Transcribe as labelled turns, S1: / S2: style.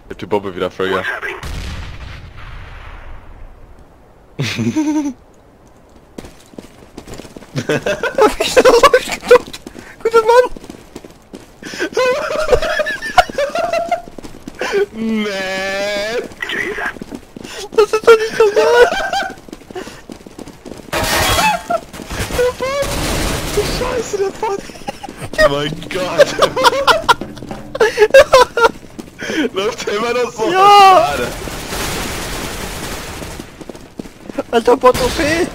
S1: Ich hab die Bombe wieder voll, ja.
S2: Hab ich da rausgeduckt? Guter Mann!
S1: Nee!
S2: Das ist doch nicht normal!
S1: Scheiße, der Bot! Oh mein Gott! Läuft immer noch so?
S2: Ja!
S1: Schade.
S2: Alter Bot OP!